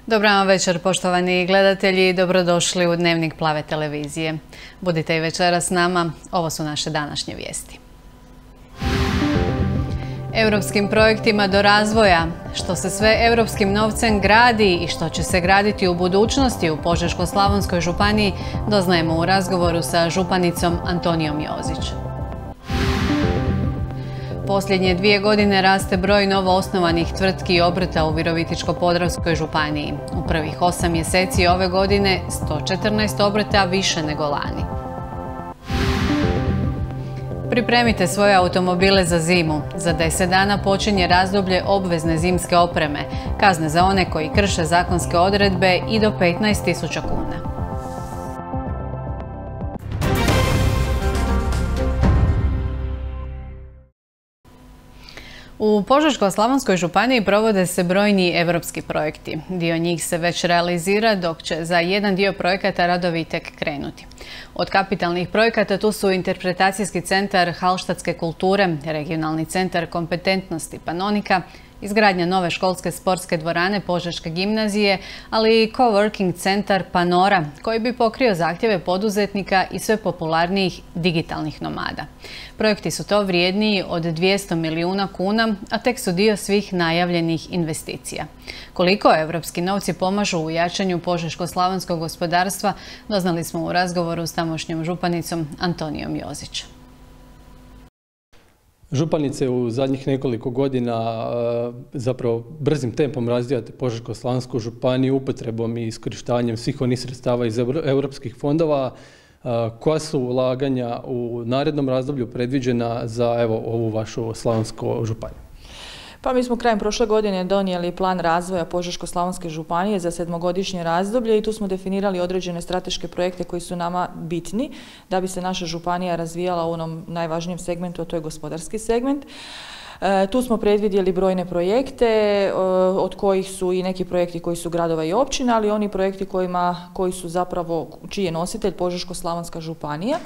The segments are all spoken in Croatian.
Dobar vam večer, poštovani gledatelji, dobrodošli u Dnevnik Plave televizije. Budite i večeras s nama, ovo su naše današnje vijesti. Europskim projektima do razvoja, što se sve europskim novcem gradi i što će se graditi u budućnosti u Požeško-slavonskoj županiji, doznajemo u razgovoru sa županicom Antonijom Jozić. Posljednje 2 godine raste broj novoosnovanih tvrtki i obrta u Virovitičko-podravskoj županiji. U prvih 8 mjeseci ove godine 114 obrta više nego lani. Pripremite svoje automobile za zimu. Za 10 dana počinje razdoblje obvezne zimske opreme. Kazne za one koji krše zakonske odredbe i do 15.000 kuna. U Požeško-slavonskoj županiji provode se brojni europski projekti. Dio njih se već realizira, dok će za jedan dio projekata radovi tek krenuti. Od kapitalnih projekata tu su Interpretacijski centar Halštatske kulture, Regionalni centar kompetentnosti Panonika, izgradnja nove školske sportske dvorane Požeške gimnazije, ali i coworking centar Panora, koji bi pokrio zahtjeve poduzetnika i sve popularnijih digitalnih nomada. Projekti su to vrijedniji od 200 milijuna kuna, a tek su dio svih najavljenih investicija. Koliko evropski novci pomažu u jačanju požeško-slavonskog gospodarstva, doznali smo u razgovoru s tamošnjom županicom Antonijom Jozić. Županice u zadnjih nekoliko godina zapravo brzim tempom razvijate Požeško-slavonsku županiju upotrebom i iskorištavanjem svih onih sredstava iz europskih fondova. Koja su ulaganja u narednom razdoblju predviđena za ovu vašu slavonsku županiju? Pa mi smo krajem prošle godine donijeli plan razvoja Požeško-slavonske županije za 7-godišnje razdoblje i tu smo definirali određene strateške projekte koji su nama bitni da bi se naša županija razvijala u onom najvažnijem segmentu, a to je gospodarski segment. Tu smo predvidjeli brojne projekte, od kojih su i neki projekti koji su gradova i općina, ali oni projekti koji su zapravo, čiji je nositelj Požeško-slavonska županija.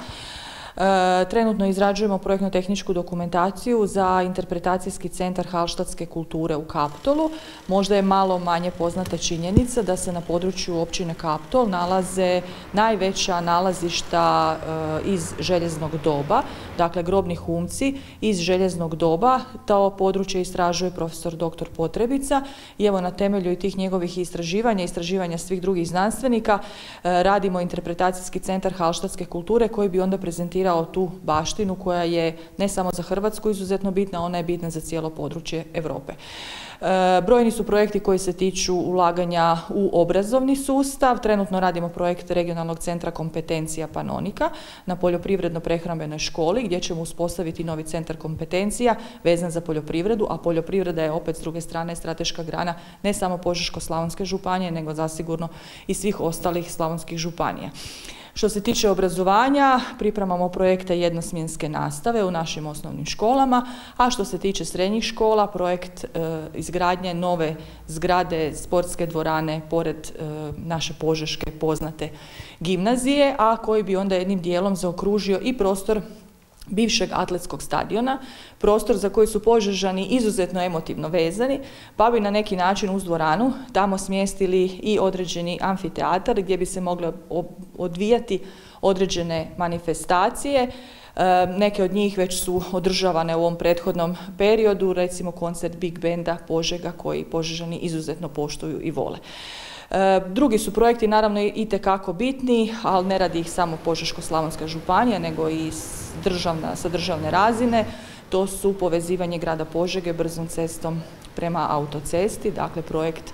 Trenutno izrađujemo projektno-tehničku dokumentaciju za Interpretacijski centar Halštatske kulture u Kaptolu. Možda je malo manje poznata činjenica da se na području općine Kaptol nalaze najveća nalazišta iz željeznog doba, dakle grobni humci iz željeznog doba. To područje istražuje profesor dr. Potrebica i evo na temelju i tih njegovih istraživanja svih drugih znanstvenika radimo Interpretacijski centar Halštatske kulture koji bi onda prezentirao tu baštinu koja je ne samo za Hrvatsku izuzetno bitna, ona je bitna za cijelo područje Europe. Brojni su projekti koji se tiču ulaganja u obrazovni sustav. Trenutno radimo projekt Regionalnog centra kompetencija Panonika na poljoprivredno-prehrambenoj školi gdje ćemo uspostaviti novi centar kompetencija vezan za poljoprivredu, a poljoprivreda je opet s druge strane strateška grana ne samo Požeško-slavonske županije nego zasigurno i svih ostalih slavonskih županija. Što se tiče obrazovanja, pripremamo projekte jednosmjenske nastave u našim osnovnim školama, a što se tiče srednjih škola, projekt izgradnje nove zgrade sportske dvorane pored naše požeške poznate gimnazije, a koji bi onda jednim dijelom zaokružio i prostor bivšeg atletskog stadiona, prostor za koji su Požežani izuzetno emotivno vezani, pa bi na neki način uz dvoranu tamo smjestili i određeni amfiteatar gdje bi se mogle odvijati određene manifestacije. Neke od njih već su održavane u ovom prethodnom periodu, recimo koncert Big Benda Požega koji Požežani izuzetno poštuju i vole. Drugi su projekti naravno itekako bitni, ali ne radi ih samo Požeško-slavonska županija, nego i sa državne razine. To su povezivanje grada Požege brzom cestom prema autocesti, dakle projekt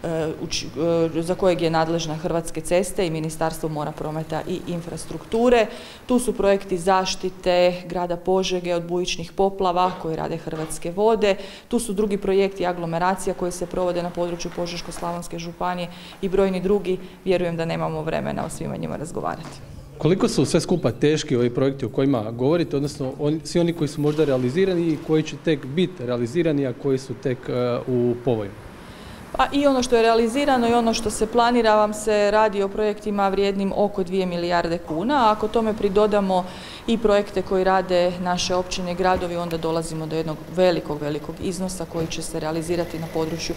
za kojeg je nadležna Hrvatske ceste i Ministarstvo mora, prometa i infrastrukture. Tu su projekti zaštite grada Požege od bujičnih poplava koje rade Hrvatske vode. Tu su drugi projekti aglomeracija koji se provode na području Požeško-slavonske županije i brojni drugi. Vjerujem da nemamo vremena o svima njima razgovarati. Koliko su sve skupa teški ovi projekti o kojima govorite, odnosno svi oni koji su možda realizirani i koji će tek biti realizirani, a koji su tek u povoju? Pa i ono što je realizirano i ono što se planira vam se radi o projektima vrijednim oko 2 milijarde kuna, a ako tome pridodamo i projekte koji rade naše općine i gradovi, onda dolazimo do jednog velikog iznosa koji će se realizirati na području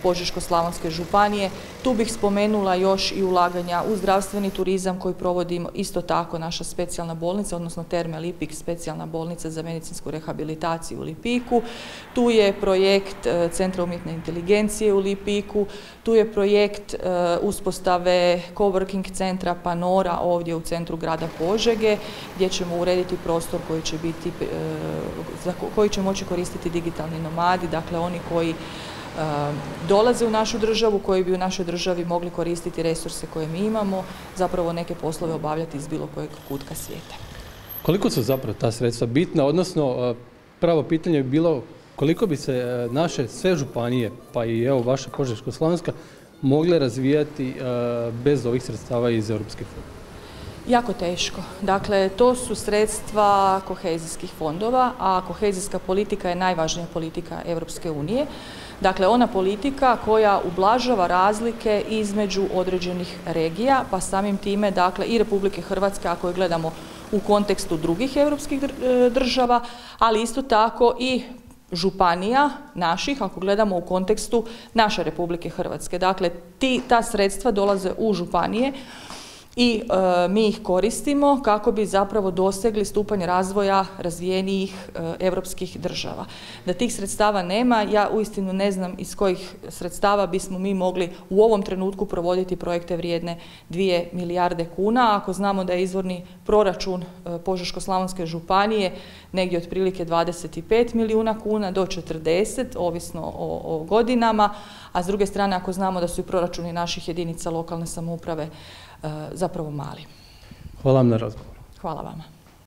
Požeško-slavonske županije. Tu bih spomenula još i ulaganja u zdravstveni turizam koji provodimo isto tako naša specijalna bolnica, odnosno Terme Lipik, specijalna bolnica za medicinsku rehabilitaciju u Lipiku. Tu je projekt Centra umjetne inteligencije u Lipiku, tu je projekt uspostave coworking centra Panora ovdje u centru grada Požege, gdje ćemo urediti prostor koji će biti, koji će moći koristiti digitalni nomadi, dakle oni koji dolaze u našu državu, koji bi u našoj državi mogli koristiti resurse koje mi imamo, zapravo neke poslove obavljati iz bilo kojeg kutka svijeta. Koliko su zapravo ta sredstva bitna, odnosno pravo pitanje bi bilo koliko bi se naše sve županije, pa i evo vaša Požeško-slavonska, mogle razvijati bez ovih sredstava iz europskih fondova? Jako teško. Dakle, to su sredstva kohezijskih fondova, a kohezijska politika je najvažnija politika Europske unije. Dakle, ona politika koja ublažava razlike između određenih regija, pa samim time, dakle, i Republike Hrvatske, ako je gledamo u kontekstu drugih europskih država, ali isto tako i županija naših, ako gledamo u kontekstu naše Republike Hrvatske. Dakle, ta sredstva dolaze u županije i mi ih koristimo kako bi zapravo dosegli stupanj razvoja razvijenijih europskih država. Da tih sredstava nema, ja uistinu ne znam iz kojih sredstava bismo mi mogli u ovom trenutku provoditi projekte vrijedne 2 milijarde kuna, ako znamo da je izvorni proračun Požeško-slavonske županije negdje otprilike 25 milijuna kuna do 40, ovisno o godinama, a s druge strane ako znamo da su i proračuni naših jedinica lokalne samouprave zapravo mali. Hvala vam na razgovoru. Hvala vama.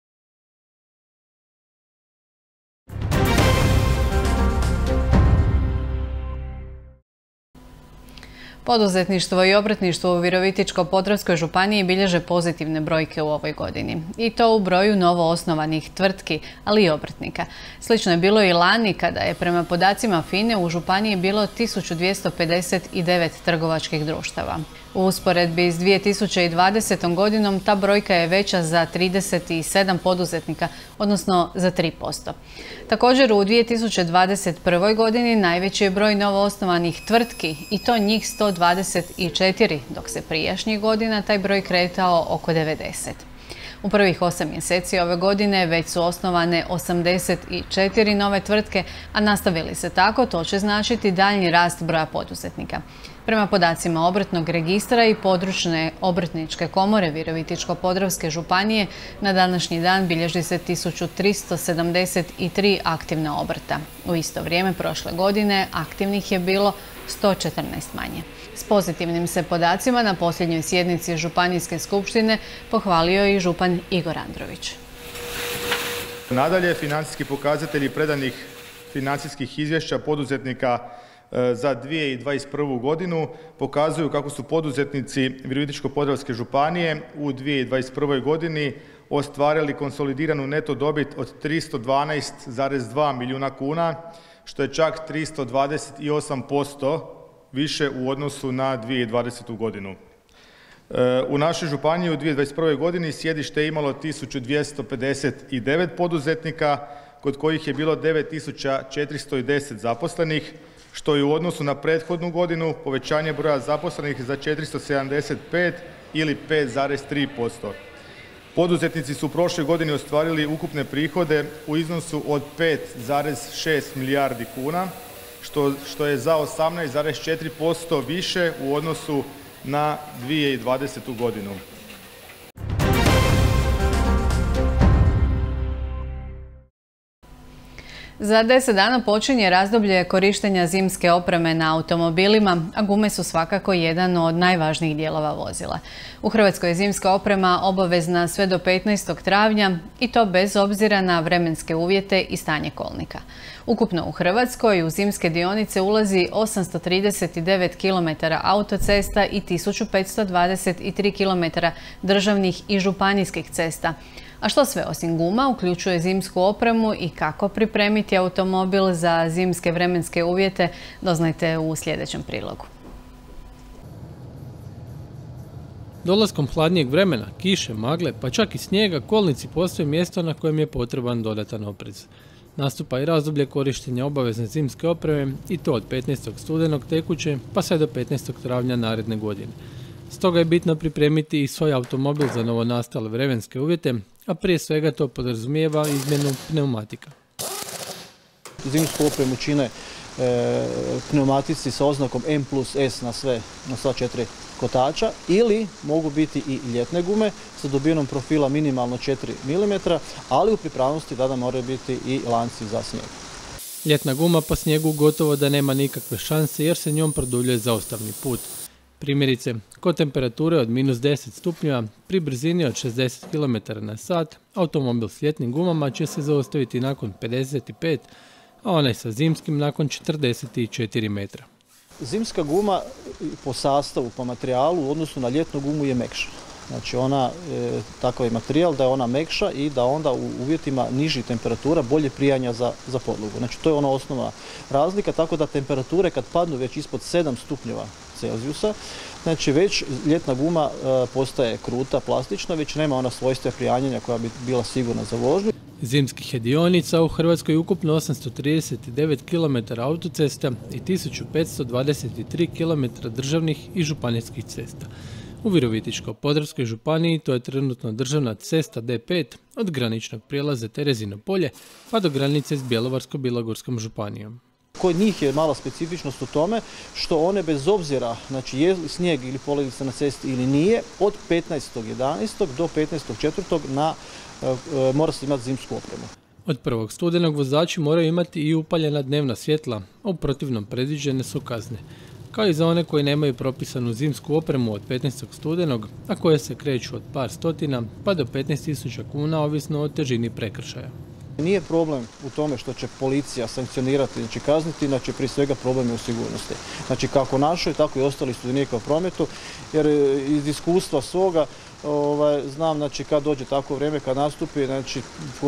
Poduzetništvo i obrtništvo u Virovitičko-podravskoj županiji bilježe pozitivne brojke u ovoj godini. I to u broju novoosnovanih tvrtki, ali i obrtnika. Slično je bilo i lani kada je prema podacima FINA-e u županiji bilo 1259 trgovačkih društava. U usporedbi s 2020. godinom ta brojka je veća za 37 poduzetnika, odnosno za 3%. Također u 2021. godini najveći je broj novoosnovanih tvrtki i to njih 124, dok se prijašnjih godina taj broj kretao oko 90. U prvih 8 mjeseci ove godine već su osnovane 84 nove tvrtke, a nastavili se tako, to će značiti daljnji rast broja poduzetnika. Prema podacima obrtnog registra i područne obrtničke komore Virovitičko-podravske županije, na današnji dan bilježi se 1373 aktivna obrta. U isto vrijeme prošle godine aktivnih je bilo 114 manje. S pozitivnim se podacima na posljednjoj sjednici Županijske skupštine pohvalio i župan Igor Andrović. Nadalje, financijski pokazatelji predanih financijskih izvješća poduzetnika za 2021. godinu pokazuju kako su poduzetnici Virovitičko-podravske županije u 2021. godini ostvarili konsolidiranu neto dobit od 312,2 milijuna kuna, što je čak 328% više u odnosu na 2020. godinu. U našoj županiji u 2021. godini sjedište je imalo 1259 poduzetnika, kod kojih je bilo 9410 zaposlenih, što je u odnosu na prethodnu godinu povećanje broja zaposlenih za 475 ili 5,3%. Poduzetnici su u prošloj godini ostvarili ukupne prihode u iznosu od 5,6 milijardi kuna, što je za 18,4% više u odnosu na 2020. godinu. Za 10 dana počinje razdoblje korištenja zimske opreme na automobilima, a gume su svakako jedan od najvažnijih dijelova vozila. U Hrvatskoj je zimska oprema obavezna sve do 15. travnja i to bez obzira na vremenske uvjete i stanje kolnika. Ukupno u Hrvatskoj u zimske dionice ulazi 839 km autocesta i 1523 km državnih i županijskih cesta. A što sve osim guma uključuje zimsku opremu i kako pripremiti automobil za zimske vremenske uvjete, doznajte u sljedećem prilogu. Dolaskom hladnijeg vremena, kiše, magle, pa čak i snijega, kolnici postaju mjesto na kojem je potreban dodatan oprez. nastupa i razdoblje korištenja obavezne zimske opreme i to od 15. studenog tekuće pa sve do 15. travnja naredne godine. Stoga je bitno pripremiti i svoj automobil za novonastale vremenske uvjete, a prije svega to podrazumijeva izmjenu pneumatika. Zimsku opremu čine pneumatici sa oznakom M+S na sva 4 kotača ili mogu biti i ljetne gume sa dubinom profila minimalno 4 mm, ali u pripravnosti tada moraju biti i lanci za snijeg. Ljetna guma po snijegu gotovo da nema nikakve šanse jer se njom produljuje zaustavni put. Primjerice, kod temperature od -10 stupnjeva pri brzini od 60 km/h automobil s ljetnim gumama će se zaustaviti nakon 55, a onaj sa zimskim nakon 44 metra. Zimska guma po sastavu, po materijalu u odnosu na ljetnu gumu je mekša. Znači ona, takav je materijal da je ona mekša i da onda u uvjetima nižih temperatura bolje prijanja za podlogu. Znači to je ona osnovna razlika, tako da temperature kad padnu već ispod 7 stupnjeva Celzijusa, znači već ljetna guma postaje kruta, plastična, već nema ona svojstva prijanjanja koja bi bila sigurna za vožnju. Zimskih je dionica u Hrvatskoj je ukupno 839 km autocesta i 1523 km državnih i županijskih cesta. U Virovitičko-podravskoj županiji to je trenutno državna cesta D5 od graničnog prijelaza Terezino polje pa do granice s Bjelovarsko-bilogorskom županijom. Kod njih je mala specifičnost u tome što one bez obzira, znači je li snijeg ili poledica na cesti ili nije, od 15.11. do 15.4. mora se imati zimsku opremu. Od 1. studenog vozači moraju imati i upaljena dnevna svjetla, a u protivnom predviđene su kazne. Kao i za one koji nemaju propisanu zimsku opremu od 15. studenog, a koje se kreću od par stotina pa do 15.000 kuna ovisno o težini prekršaja. Nije problem u tome što će policija sankcionirati, znači kazniti, znači prije svega problem je u sigurnosti. Znači kako našoj, tako i ostalih sudionika u prometu, jer iz iskustva svoga znam, znači kad dođe takvo vrijeme, kad nastupi, znači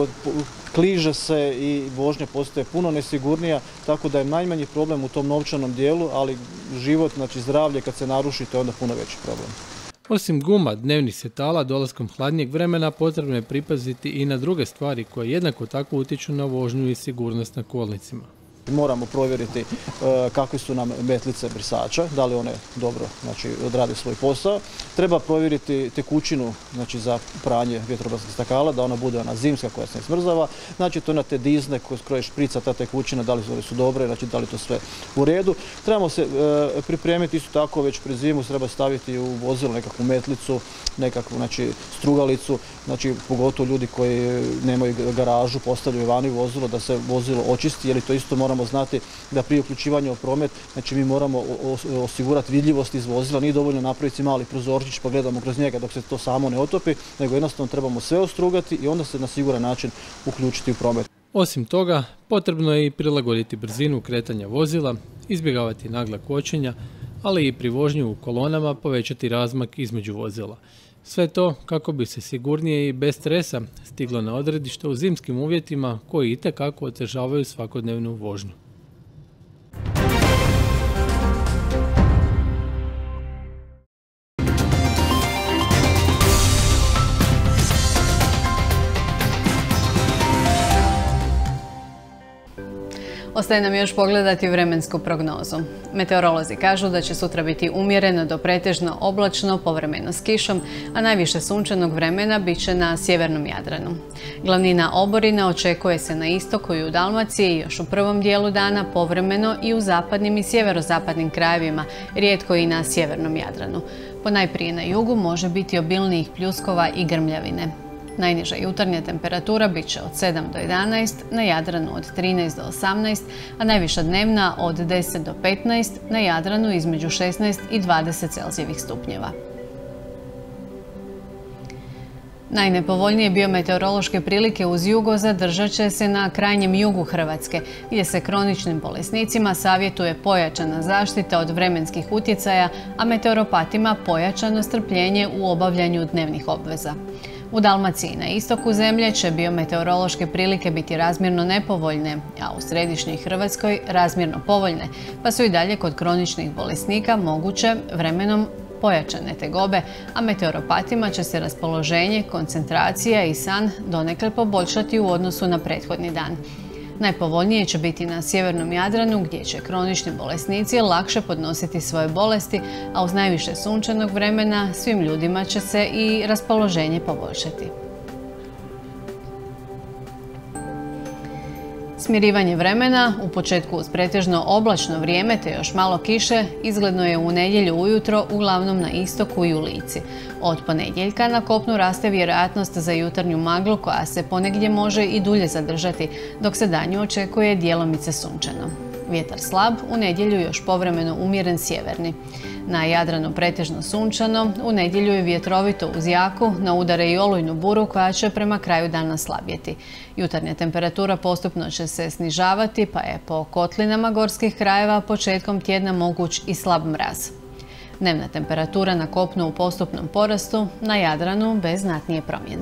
kliže se i vožnja postaje puno nesigurnija, tako da je najmanji problem u tom novčanom dijelu, ali život, znači zdravlje kad se naruši, to je onda puno veći problem. Osim guma, dnevnih svjetala, dolaskom hladnijeg vremena potrebno je pripaziti i na druge stvari koje jednako tako utječu na vožnju i sigurnost na kolnicima. Moramo provjeriti kakve su nam metlice brisača, da li one dobro, znači, odrade svoj posao. Treba provjeriti tekućinu, znači, za pranje vjetrobranskih stakala, da ona bude ona zimska koja se ne smrzava. Znači to na te dizne koje šprica ta tekućina, da li su dobre, znači da li to sve u redu. Trebamo se pripremiti isto tako već pred zimu, treba staviti u vozilo nekakvu metlicu, nekakvu, znači, strugalicu, znači pogotovo ljudi koji nemaju garažu, postavljaju vani vozilo, da se vozilo očisti, jer to isto moramo znati da prije uključivanja u promet, znači mi moramo osigurati vidljivost iz vozila, nije dovoljno napraviti mali prozorčić pa gledamo kroz njega dok se to samo ne otopi, nego jednostavno trebamo sve ostrugati i onda se na siguran način uključiti u promet. Osim toga, potrebno je i prilagoditi brzinu kretanja vozila, izbjegavati nagla kočenja, ali i pri vožnji u kolonama povećati razmak između vozila. Sve to kako bi se sigurnije i bez stresa stiglo na odredište u zimskim uvjetima koji itekako otežavaju svakodnevnu vožnju. Ostaje nam još pogledati vremensku prognozu. Meteorolozi kažu da će sutra biti umjereno do pretežno oblačno, povremeno s kišom, a najviše sunčanog vremena bit će na sjevernom Jadranu. Glavnina oborina očekuje se na istoku i u Dalmaciji i još u prvom dijelu dana, povremeno i u zapadnim i sjeverozapadnim krajevima, rijetko i na sjevernom Jadranu. Ponajprije na jugu može biti obilnijih pljuskova i grmljavine. Najniža jutarnja temperatura bit će od 7 do 11, na Jadranu od 13 do 18, a najviša dnevna od 10 do 15, na Jadranu između 16 i 20 Celzijevih stupnjeva. Najnepovoljnije biometeorološke prilike uz jugo zadržat će se na krajnjem jugu Hrvatske, gdje se kroničnim bolesnicima savjetuje pojačana zaštita od vremenskih utjecaja, a meteoropatima pojačano strpljenje u obavljanju dnevnih obveza. U Dalmaciji na istoku zemlje će biometeorološke prilike biti razmjerno nepovoljne, a u središnjoj Hrvatskoj razmjerno povoljne, pa su i dalje kod kroničnih bolesnika moguće vremenom pojačane tegobe, a meteoropatima će se raspoloženje, koncentracija i san donekle poboljšati u odnosu na prethodni dan. Najpovoljnije će biti na sjevernom Jadranu gdje će kronični bolesnici lakše podnositi svoje bolesti, a uz najviše sunčanog vremena svim ljudima će se i raspoloženje poboljšati. Smirivanje vremena, u početku uz pretežno oblačno vrijeme te još malo kiše, izgledno je u nedjelju ujutro uglavnom na istoku i u Lici. Od ponedjeljka na kopnu raste vjerojatnost za jutarnju maglu koja se ponegdje može i dulje zadržati, dok se danju očekuje djelomice sunčano. Vjetar slab, u nedjelju još povremeno umjeren sjeverni. Na Jadranu pretežno sunčano, u nedjelju je vjetrovito uz jaku, na udare i olujnu buru koja će prema kraju dana slabjeti. Jutarnja temperatura postupno će se snižavati, pa je po kotlinama gorskih krajeva početkom tjedna moguć i slab mraz. Dnevna temperatura na kopnu u postupnom porastu, na Jadranu bez znatnije promjene.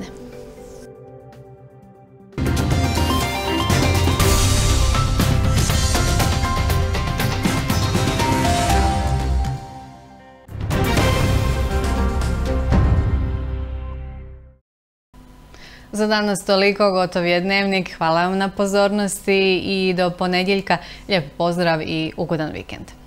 Za danas toliko, gotov je Dnevnik. Hvala vam na pozornosti i do ponedjeljka. Lijep pozdrav i ugodan vikend.